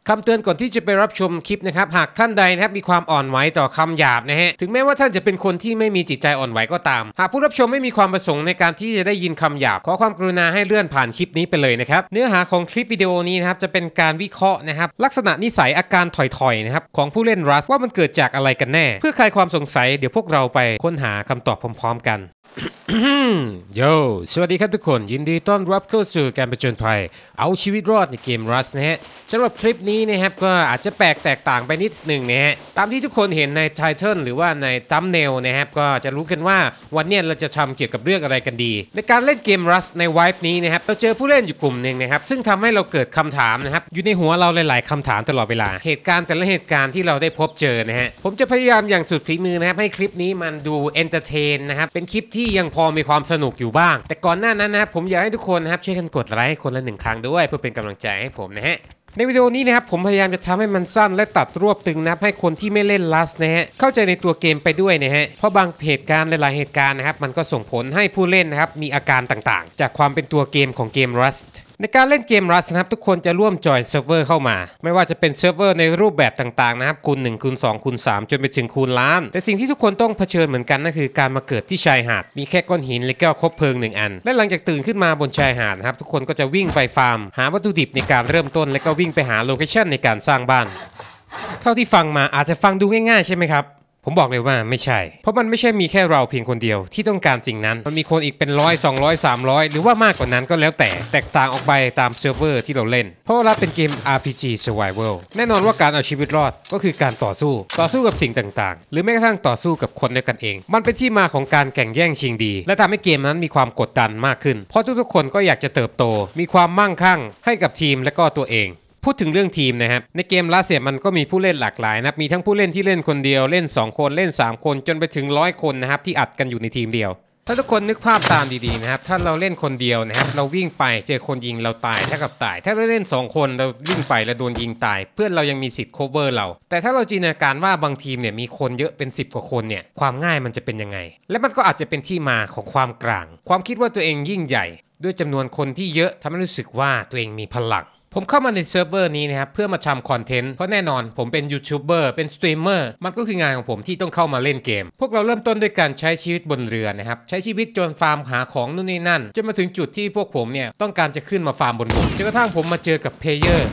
คำเตือนก่อนที่จะไปรับชมคลิปนะครับหากท่านใดนะครับมีความอ่อนไหวต่อคำหยาบนะฮะถึงแม้ว่าท่านจะเป็นคนที่ไม่มีจิตใจอ่อนไหวก็ตามหากผู้รับชมไม่มีความประสงค์ในการที่จะได้ยินคำหยาบขอความกรุณาให้เลื่อนผ่านคลิปนี้ไปเลยนะครับเนื้อหาของคลิปวิดีโอนี้นะครับจะเป็นการวิเคราะห์นะครับลักษณะนิสัยอาการถอยๆนะครับของผู้เล่นรัสว่ามันเกิดจากอะไรกันแน่เพื่อคลายความสงสัยเดี๋ยวพวกเราไปค้นหาคำตอบพร้อมๆกันโยสวัสดีครับทุกคนยินดีต้อนรับเข้าสู่การผจญภัยเอาชีวิตรอดในเกม Rust นะฮะสำหรับคลิปนี้นะครับก็อาจจะแตกต่างไปนิดหนึ่งนะฮะตามที่ทุกคนเห็นในไทเทิลหรือว่าในทัมเนลนะครับก็จะรู้กันว่าวันนี้เราจะทำเกี่ยวกับเรื่องอะไรกันดีในการเล่นเกม Rust ในไวฟ์นี้นะครับเราเจอผู้เล่นอยู่กลุ่มหนึ่งนะครับซึ่งทำให้เราเกิดคำถามนะครับอยู่ในหัวเราหลายๆคำถามตลอดเวลาเหตุการณ์แต่ละเหตุการณ์ที่เราได้พบเจอนะฮะผมจะพยายามอย่างสุดฝีมือนะครับให้คลิปนี้มันดูเอนเตอร์เทนนะครับเป็นคลิปที่ยังพอมีความสนุกอยู่บ้างแต่ก่อนหน้านั้นนะครับผมอยากให้ทุกคนนะครับช่วยกันกดไลค์คนละ1 ครั้งด้วยเพื่อเป็นกำลังใจให้ผมนะฮะในวิดีโอนี้นะครับผมพยายามจะทำให้มันสั้นและตัดรวบตึงนะครับให้คนที่ไม่เล่น Rust นะฮะเข้าใจในตัวเกมไปด้วยนะฮะเพราะบางเหตุการณ์หลายๆเหตุการณ์นะครับมันก็ส่งผลให้ผู้เล่นนะครับมีอาการต่างๆจากความเป็นตัวเกมของเกม Rustในการเล่นเกม Rust นะครับทุกคนจะร่วมจอยเซิร์ฟเวอร์เข้ามาไม่ว่าจะเป็นเซิร์ฟเวอร์ในรูปแบบต่างๆนะครับคูณ1คูณ2คูณ3จนไปถึงคูณล้านแต่สิ่งที่ทุกคนต้องเผชิญเหมือนกันนั่นคือการมาเกิดที่ชายหาดมีแค่ก้อนหินและก็คบเพลิง1 อันและหลังจากตื่นขึ้นมาบนชายหาดนะครับทุกคนก็จะวิ่งไปฟาร์มหาวัตถุดิบในการเริ่มต้นและก็วิ่งไปหาโลเคชั่นในการสร้างบ้านเท่าที่ฟังมาอาจจะฟังดูง่ายๆใช่ไหมครับผมบอกเลยว่าไม่ใช่เพราะมันไม่ใช่มีแค่เราเพียงคนเดียวที่ต้องการสิ่งนั้นมันมีคนอีกเป็น100 200 300หรือว่ามากกว่านั้นก็แล้วแต่แตกต่างออกไปตามเซิร์ฟเวอร์ที่เราเล่นเพราะว่าเป็นเกม RPG Survival แน่นอนว่าการเอาชีวิตรอดก็คือการต่อสู้กับสิ่งต่างๆหรือแม้กระทั่งต่อสู้กับคนด้วยกันเองมันเป็นที่มาของการแข่งแย่งชิงดีและทำให้เกมนั้นมีความกดดันมากขึ้นเพราะทุกๆคนก็อยากจะเติบโตมีความมั่งคั่งให้กับทีมและก็ตัวเองพูดถึงเรื่องทีมนะครับในเกมRustมันก็มีผู้เล่นหลากหลายนะครับมีทั้งผู้เล่นที่เล่นคนเดียวเล่น2 คนเล่น3 คนจนไปถึง100 คนนะครับที่อัดกันอยู่ในทีมเดียวถ้าทุกคนนึกภาพตามดีๆนะครับถ้าเราเล่นคนเดียวนะครับเราวิ่งไปเจอคนยิงเราตายเท่ากับตายถ้าเราเล่น2 คนเราวิ่งไปแล้วโดนยิงตายเพื่อนเรายังมีสิทธิ์ cover เราแต่ถ้าเราจินตนาการว่าบางทีมเนี่ยมีคนเยอะเป็น10 กว่าคนเนี่ยความง่ายมันจะเป็นยังไงและมันก็อาจจะเป็นที่มาของความกลางความคิดว่าตัวเองยิ่งใหญ่ด้วยจำนวนคนที่เยอะทำให้รู้สึกว่าตัวเองมีพลังผมเข้ามาในเซิร์ฟเวอร์นี้นะครับเพื่อมาทำคอนเทนต์เพราะแน่นอนผมเป็นยูทูบเบอร์เป็นสตรีมเมอร์มันก็คืองานของผมที่ต้องเข้ามาเล่นเกมพวกเราเริ่มต้นด้วยการใช้ชีวิตบนเรือนะครับใช้ชีวิตจนฟาร์มหาของนู่นนี่นั่นจนมาถึงจุดที่พวกผมเนี่ยต้องการจะขึ้นมาฟาร์มบนบกจนกระทั่งผมมาเจอกับเพลเยอร์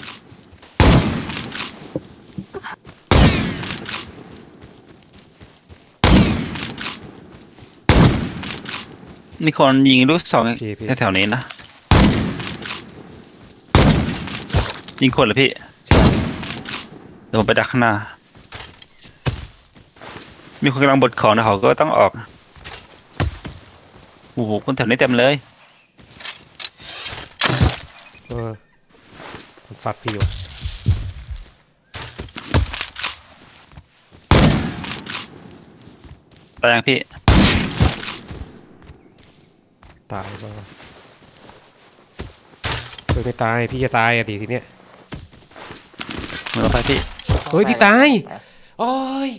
มีคนยิงลูก2แถวๆนี้นะยิงคนเหรอพี่เดี๋ยวผมไปดักข้างหน้ามีคนกำลังบดของนะเขาก็ต้องออกโอ้โหคนแถวนี้เต็มเลยมันซัดพี่วะตายยังพี่ตายบ้างไม่ตายพี่จะตายอะดิทีเนี้ยมาไปพี่เฮ้ยพี่ตายโอ้ย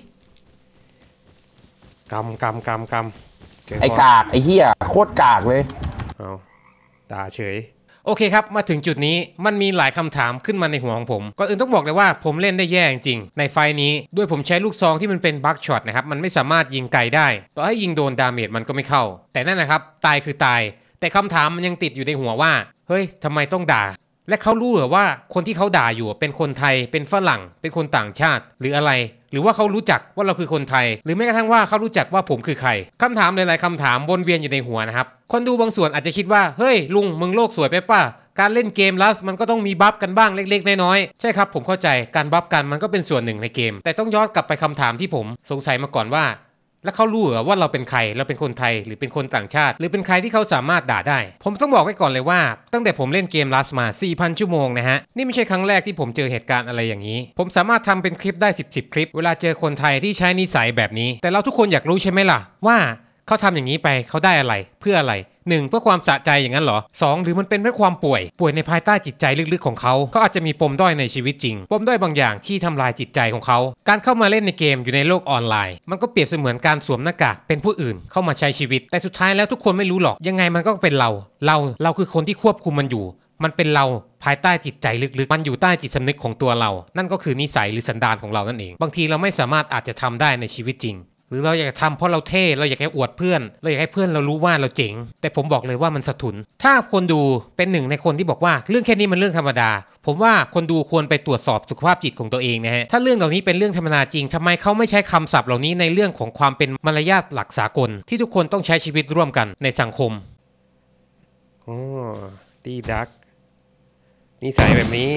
กำไอ้กากไอ้เหี้ยโคตรกากเลยเอาด่าเฉยโอเคครับมาถึงจุดนี้มันมีหลายคำถามขึ้นมาในหัวของผมก่อนอื่นต้องบอกเลยว่าผมเล่นได้แย่จริงในไฟนี้ด้วยผมใช้ลูกซองที่มันเป็นบัคช็อตนะครับมันไม่สามารถยิงไกลได้ต่อให้ยิงโดนดาเมจมันก็ไม่เข้าแต่นั่นแหละครับตายคือตายแต่คำถามมันยังติดอยู่ในหัวว่าเฮ้ยทำไมต้องด่าและเขารู้หรือว่าคนที่เขาด่าอยู่เป็นคนไทยเป็นฝรั่งเป็นคนต่างชาติหรืออะไรหรือว่าเขารู้จักว่าเราคือคนไทยหรือแม้กระทั่งว่าเขารู้จักว่าผมคือใครคำถามหลายๆคำถามวนเวียนอยู่ในหัวนะครับคนดูบางส่วนอาจจะคิดว่าเฮ้ยลุงมึงโลกสวยไปป่ะการเล่นเกมRustมันก็ต้องมีบัฟกันบ้างเล็กๆน้อยๆใช่ครับผมเข้าใจการบัฟกันมันก็เป็นส่วนหนึ่งในเกมแต่ต้องย้อนกลับไปคำถามที่ผมสงสัยมาก่อนว่าแล้วเขารู้เหรอว่าเราเป็นใครเราเป็นคนไทยหรือเป็นคนต่างชาติหรือเป็นใครที่เขาสามารถด่าได้ผมต้องบอกไว้ก่อนเลยว่าตั้งแต่ผมเล่นเกมRustมา 4,000 ชั่วโมงนะฮะนี่ไม่ใช่ครั้งแรกที่ผมเจอเหตุการณ์อะไรอย่างนี้ผมสามารถทำเป็นคลิปได้10 คลิปเวลาเจอคนไทยที่ใช้นิสัยแบบนี้แต่เราทุกคนอยากรู้ใช่ไหมล่ะว่าเขาทำอย่างนี้ไปเขาได้อะไรเพื่ออะไร1เพื่อความสะใจอย่างนั้นเหรอ2หรือมันเป็นเพราะความป่วยในภายใต้จิตใจลึกๆของเขาอาจจะมีปมด้อยในชีวิตจริงปมด้อยบางอย่างที่ทำลายจิตใจของเขาการเข้ามาเล่นในเกมอยู่ในโลกออนไลน์มันก็เปรียบเสมือนการสวมหน้ากากเป็นผู้อื่นเข้ามาใช้ชีวิตแต่สุดท้ายแล้วทุกคนไม่รู้หรอกยังไงมันก็เป็นเราคือคนที่ควบคุมมันอยู่มันเป็นเราภายใต้จิตใจลึกๆมันอยู่ใต้จิตสำนึกของตัวเรานั่นก็คือนิสัยหรือสันดานของเรานั่นเองบางทีเราไม่สามารถอาจจะทำได้ในชีวิตจริงหรือเราอยากทำเพราะเราเท่เราอยากให้อวดเพื่อนเราอยากให้เพื่อนเรารู้ว่าเราเจ๋งแต่ผมบอกเลยว่ามันสะทุนถ้าคนดูเป็นหนึ่งในคนที่บอกว่าเรื่องแค่นี้มันเรื่องธรรมดาผมว่าคนดูควรไปตรวจสอบสุขภาพจิตของตัวเองนะฮะถ้าเรื่องเหล่านี้เป็นเรื่องธรรมดาจริงทำไมเขาไม่ใช้คำศัพท์เหล่านี้ในเรื่องของความเป็นมารยาทหลักสากลที่ทุกคนต้องใช้ชีวิตร่วมกันในสังคมโอ้ตีดักนิสัยแบบนี้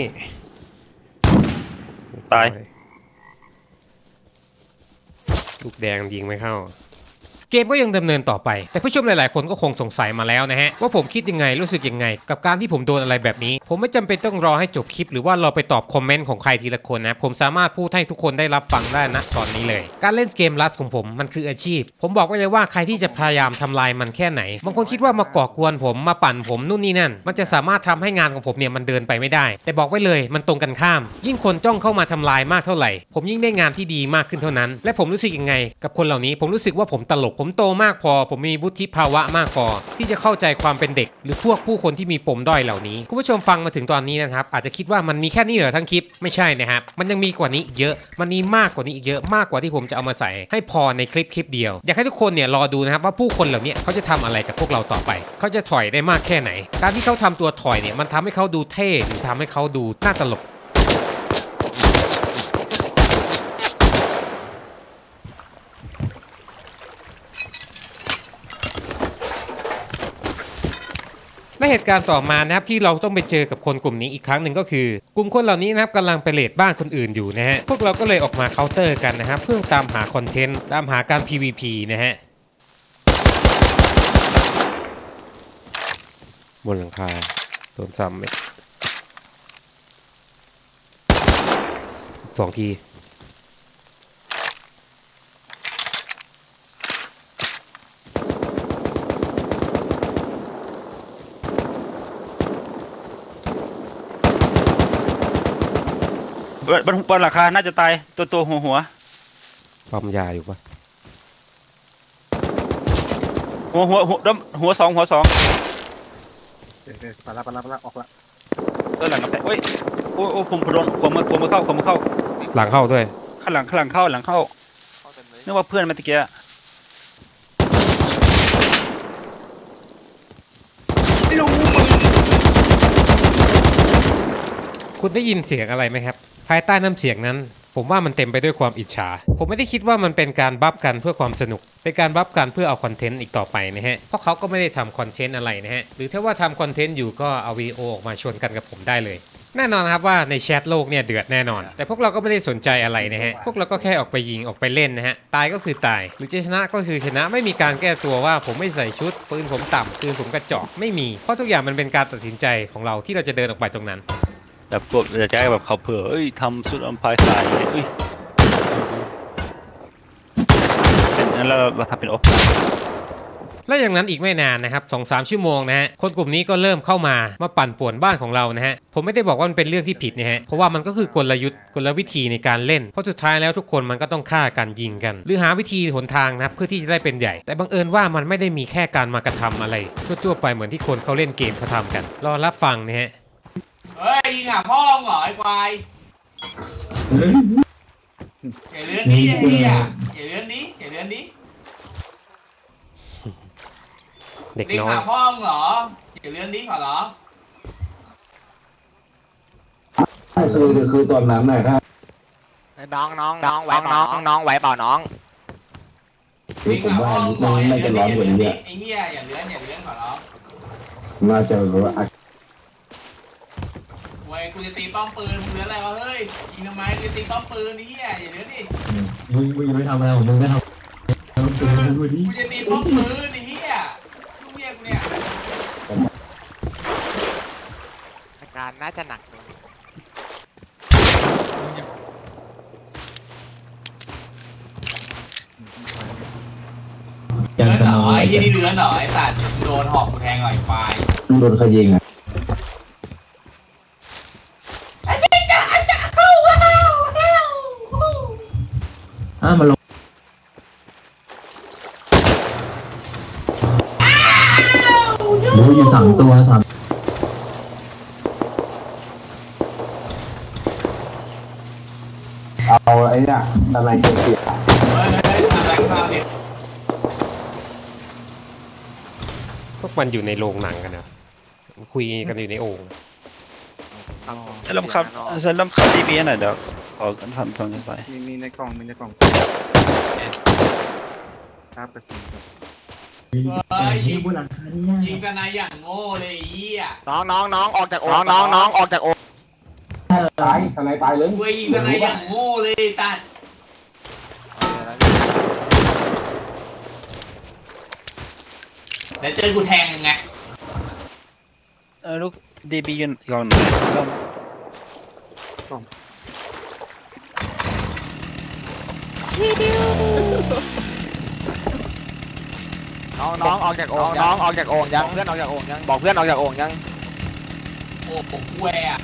ตายลูกแดงยิงไม่เข้าเกมก็ยังดำเนินต่อไปแต่ผู้ชมหลายๆคนก็คงสงสัยมาแล้วนะฮะว่าผมคิดยังไงรู้สึกยังไงกับการที่ผมโดนอะไรแบบนี้ผมไม่จำเป็นต้องรอให้จบคลิปหรือว่าเราไปตอบคอมเมนต์ของใครทีละคนนะผมสามารถพูดให้ทุกคนได้รับฟังได้นะตอนนี้เลยการเล่นเกมลัสของผมมันคืออาชีพผมบอกไว้เลยว่าใครที่จะพยายามทำลายมันแค่ไหนบางคนคิดว่ามาก่อกวนผมมาปั่นผมนู่นนี่นั่นมันจะสามารถทำให้งานของผมเนี่ยมันเดินไปไม่ได้แต่บอกไว้เลยมันตรงกันข้ามยิ่งคนจ้องเข้ามาทำลายมากเท่าไหร่ผมยิ่งได้งานที่ดีมากขึ้นเท่านั้นและผมรู้สึกยังไงกับคนเหล่านี้ผมรู้สึกว่าผมตลกผมโตมากพอผมมีวุฒิภาวะมากพอที่จะเข้าใจความเป็นเด็กหรือพวกผู้คนที่มีปมด้อยเหล่านี้คุณผู้ชมฟังมาถึงตอนนี้นะครับอาจจะคิดว่ามันมีแค่นี้เหรอทั้งคลิปไม่ใช่นะครับมันยังมีกว่านี้อีกเยอะมันมีมากกว่านี้อีกเยอะมากกว่าที่ผมจะเอามาใส่ให้พอในคลิปเดียวอยากให้ทุกคนเนี่ยรอดูนะครับว่าผู้คนเหล่านี้เขาจะทำอะไรกับพวกเราต่อไปเขาจะถอยได้มากแค่ไหนการที่เขาทำตัวถอยเนี่ยมันทำให้เขาดูเท่หรือทำให้เขาดูน่าตลกและเหตุการณ์ต่อมานะครับที่เราต้องไปเจอกับคนกลุ่มนี้อีกครั้งหนึ่งก็คือกลุ่มคนเหล่านี้นะครับกำลังไปเรดบ้านคนอื่นอยู่นะฮะพวกเราก็เลยออกมาเคาน์เตอร์กันนะครับเพื่อตามหาคอนเทนต์ตามหาการ PVP นะฮะบนหลังคาโดนซ้ำไหม2 ทีบนราคาน่าจะตายตัวหัวปั๊มยาอยู่ปะหัวสองปละออกละตัวหลังแต่โอ้ผมโดนผมมาเข้าหลังเข้าด้วยข้างหลังเข้านึกว่าเพื่อนมาตะเกียคุณได้ยินเสียงอะไรไหมครับภายใต้น้ำเสียงนั้นผมว่ามันเต็มไปด้วยความอิจฉาผมไม่ได้คิดว่ามันเป็นการบัฟกันเพื่อความสนุกเป็นการบัฟกันเพื่อเอาคอนเทนต์อีกต่อไปนะฮะเพราะเขาก็ไม่ได้ทำคอนเทนต์อะไรนะฮะหรือถ้าว่าทำคอนเทนต์อยู่ก็เอาวีดีโอออกมาชวนกันกับผมได้เลยแน่นอนครับว่าในแชทโลกเนี่ยเดือดแน่นอนแต่พวกเราก็ไม่ได้สนใจอะไรนะฮะพวกเราก็แค่ออกไปยิงออกไปเล่นนะฮะตายก็คือตายหรือจะชนะก็คือชนะไม่มีการแก้ตัวว่าผมไม่ใส่ชุดปืนผมต่ำปืนผมกระจอกไม่มีเพราะทุกอย่างมันเป็นการตัดสินใจของเราที่เราจะเดินออกไปตรงนั้นแบบพวกจะใช้แบบเขาเผื่อทำสุดอัมพายสายเสร็จแล้วเราทำเป็นออฟและอย่างนั้นอีกไม่นานนะครับ 2-3 ชั่วโมงนะฮะคนกลุ่มนี้ก็เริ่มเข้ามาปั่นป่วนบ้านของเรานะฮะผมไม่ได้บอกว่ามันเป็นเรื่องที่ผิดนะฮะเพราะว่ามันก็คือกลยุทธ์กลวิธีในการเล่นเพราะสุดท้ายแล้วทุกคนมันก็ต้องฆ่ากันยิงกันหรือหาวิธีหนทางนะครับเพื่อที่จะได้เป็นใหญ่แต่บังเอิญว่ามันไม่ได้มีแค่การมากระทำอะไรทั่วๆไปเหมือนที่คนเขาเล่นเกมเขาทำกันรอรับฟังนะฮะเฮ้ยยิงหาพ่อเหรอไอ้ควายอย่าเลื่อนนี้อย่าเลื่อนนี้เด็กน้อยหาพ่อเหรออย่าเลื่อนนี้ขอเหรอคือตอนนั้นน่ะถ้าน้องไหวเปล่าน้องผมว่าน่าจะร้อนกว่านี้ไอ้เหี้ยอย่าเลื่อนขอเหรอน่าจะรู้เว้ยกูจะตีป้อมปืนมึงเลื่อนอะไรวะเฮ้ยยิงทำไมกูตีป้อมปืนไอ้เหี้ยอย่าเลื่อนดิมึงยังไม่ทำอะไรของมึงไม่ทำกูจะตีป้อมปืนไอ้เหี้ยลูกเหี้ยกูเนี่ยอาการน่าจะหนักเลื่อนเหรอไอ้ที่นี่เลื่อนเหรอไอ้สัตว์โดนหอกกูแทงหน่อยควายโดนเขายิงอ่ะมาลงรู้อยู่3 ตัวเอาไอ้เนี่ยอะไรเกี่ยวกับเฮ้ยทำอะไรข้าวเนี่ยพวกมันอยู่ในโรงหนังกันนะคุยกันอยู่ในโอ่งสลับครับสลับครับดีบีหน่อยเดี๋ยวขอทำจะใส่มีในกล่องครับกระสุนครับเฮ้ยยิงกันนายอย่างโง่เลยไอ้เหี้ยน้องออกจากโอ่งน้องออกจากโอ่งตายทนายตายเลยเว้ยยิงกันนายอย่างโง่เลยตัดแล้วเจอกูแทงไงลูกดีบียืนก่อนหน่อยน้องออกจากโอ่งน้องออกจากโอ่งยังเพื่อนออกจากโอ่งยังบอกเพื่อนออกจากโอ่งยังโอ้ผมแหวะ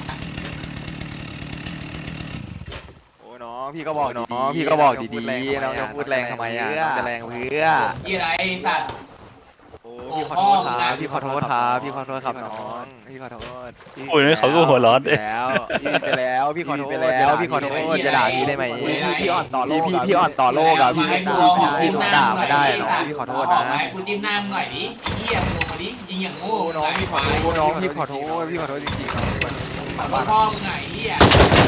โอ้น้องพี่ก็บอกดีๆน้องจะพูดแรงทำไมอ่ะน้องจะแรงเพื่อยี่ไรตัดพี่ขอโทษครับพี่ขอโทษครับน้องพี่ขอโทษโอ้ยเขาก็หัวร้อนแล้วไปแล้วพี่ขอโทษจะด่าพี่ได้ไหมพี่อ่อนต่อโลกพี่อ่อนต่อโลกอ่ะพี่ด่าไม่ได้น้องพี่ขอโทษนะกูจิ้มหน้ามึงหน่อยดิเหี้ยมึงลงมาดิยิงอย่างโง่น้องพี่ขอโทษจริงๆขอโทษพ่อมึงไงเหี้ย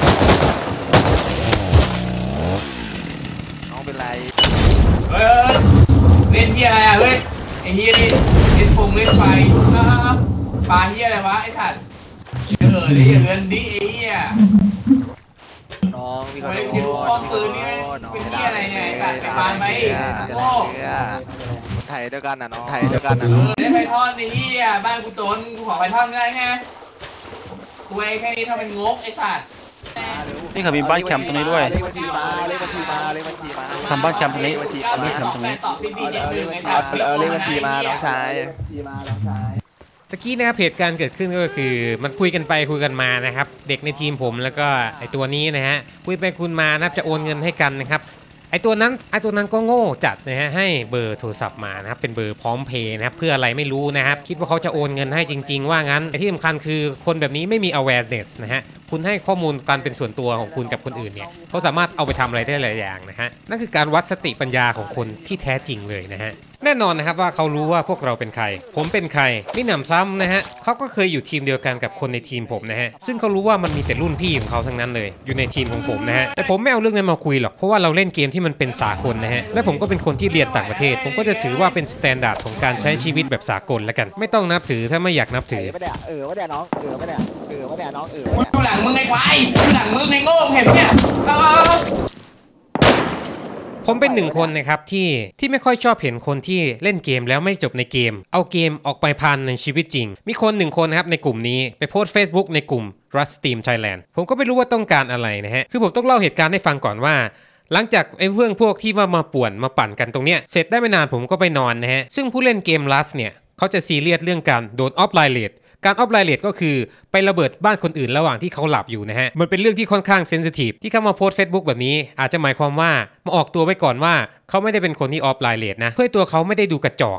น้องเป็นไรเฮ้ยเล่นเหี้ยอะไรอ่ะเฮ้ยไอ้เหี้ยนี่เล่นเล่นไฟปลาเหี้ยอะไรวะไอ้สัตว์ดิอย่าเล่นดิไอ้เหี้ยน้องพี่ขอเฮ้โทยษป้อมปืนนี่เป็นเหี้ยอะไรเนี่ยไอ้สัตว์ไปปานไปโง่คนไทยด้วยกันนะน้องไทยด้วยกันนะได้ไพทอนไอ้เหี้ยบ้านกูจนกูขอไพทอนได้ไงกูไอ้แค่นี้ทำเป็นงกไอ้สัตว์นี่เขามีบ้านแคมป์ตรงนี้ด้วยเลขบัญชีมาทำบ้านแคมป์ตรงนี้เลขบัญชีทำบ้านแคมป์ตรงนี้ตอบพี่ๆนิดนึงไอ้สัตว์เลขบัญชีมาน้องชายตะกี้นะครับเหตุการณ์เกิดขึ้นก็คือมันคุยกันไปคุยกันมานะครับเด็กในทีมผมแล้วก็ไอตัวนี้นะฮะคุยไปคุยมานะครับจะโอนเงินให้กันนะครับไอตัวนั้นก็โง่จัดนะฮะให้เบอร์โทรศัพท์มานะครับเป็นเบอร์พร้อมเพย์นะครับเพื่ออะไรไม่รู้นะครับคิดว่าเขาจะโอนเงินให้จริงๆว่างั้นแต่ที่สำคัญคือคนแบบนี้ไม่มี awareness นะฮะคุณให้ข้อมูลการเป็นส่วนตัวของคุณกับคนอื่นเนี่ยเขาสามารถเอาไปทำอะไรได้หลายอย่างนะฮะนั่นคือการวัดสติปัญญาของคนที่แท้จริงเลยนะฮะแน่นอนนะครับว่าเขารู้ว่าพวกเราเป็นใครผมเป็นใครมิหนำซ้ำนะฮะเขาก็เคยอยู่ทีมเดียวกันกับคนในทีมผมนะฮะซึ่งเขารู้ว่ามันมีแต่รุ่นพี่ของเขาทั้งนั้นเลยอยู่ในทีมของผมนะฮะแต่ผมไม่เอาเรื่องนั้นมาคุยหรอกเพราะว่าเราเล่นเกมที่มันเป็นสากลนะฮะและผมก็เป็นคนที่เรียนต่างประเทศผมก็จะถือว่าเป็นสแตนดาร์ดของการใช้ชีวิตแบบสากลแล้วกันไม่ต้องนับถือถ้าไม่อยากนับถือไม่ได้ไม่ได้น้องไม่ได้น้องกูดูหลังมึงไอ้ควายดูหลังมึงไอ้โง่เห็นไหมเนี่ยเอาผมเป็นหนึ่งคนนะครับที่ไม่ค่อยชอบเห็นคนที่เล่นเกมแล้วไม่จบในเกมเอาเกมออกไปพันในชีวิตจริงมีคนหนึ่งคนนะครับในกลุ่มนี้ไปโพสต์ Facebook ในกลุ่ม Rust Team Thailand ผมก็ไม่รู้ว่าต้องการอะไรนะฮะคือผมต้องเล่าเหตุการณ์ให้ฟังก่อนว่าหลังจากไอ้พวกที่ว่ามาป่วนมาปั่นกันตรงเนี้ยเสร็จได้ไม่นานผมก็ไปนอนนะฮะซึ่งผู้เล่นเกม Rust เนี่ยเขาจะซีเรียสเรื่องการโดนออฟไลน์เลทการออฟไลน์เลทก็คือไประเบิดบ้านคนอื่นระหว่างที่เขาหลับอยู่นะฮะมันเป็นเรื่องที่ค่อนข้างเซนซิทีฟที่เขามาโพสต์ Facebook แบบนี้อาจจะหมายความว่ามาออกตัวไว้ก่อนว่าเขาไม่ได้เป็นคนที่ออฟไลน์เลทนะเพื่อตัวเขาไม่ได้ดูกระจอก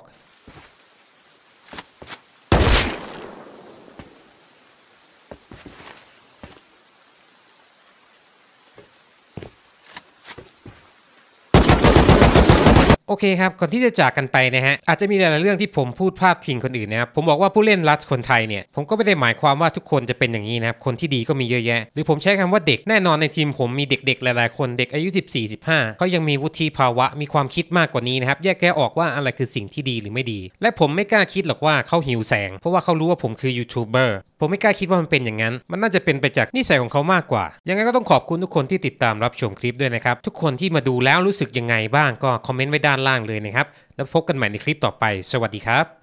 โอเคครับก่อนที่จะจากกันไปนะฮะอาจจะมีหลายๆเรื่องที่ผมพูดพาดพิงคนอื่นนะครับผมบอกว่าผู้เล่นรัฐคนไทยเนี่ยผมก็ไม่ได้หมายความว่าทุกคนจะเป็นอย่างนี้นะครับคนที่ดีก็มีเยอะแยะหรือผมใช้คำว่าเด็กแน่นอนในทีมผมมีเด็กๆหลายๆคนเด็กอายุ 14-15เขายังมีวุฒิภาวะมีความคิดมากกว่านี้นะครับแยกแยะออกว่าอะไรคือสิ่งที่ดีหรือไม่ดีและผมไม่กล้าคิดหรอกว่าเขาหิวแสงเพราะว่าเขารู้ว่าผมคือยูทูบเบอร์ผมไม่กล้าคิดว่ามันเป็นอย่างนั้นมันน่าจะเป็นไปจากนิสัยของเขามากกว่ายังไงก็ต้องขอบคุณทุกคนที่ติดตามรับชมคลิปด้วยนะครับทุกคนที่มาดูแล้วรู้สึกยังไงบ้างก็คอมเมนต์ไว้ด้านล่างเลยนะครับแล้วพบกันใหม่ในคลิปต่อไปสวัสดีครับ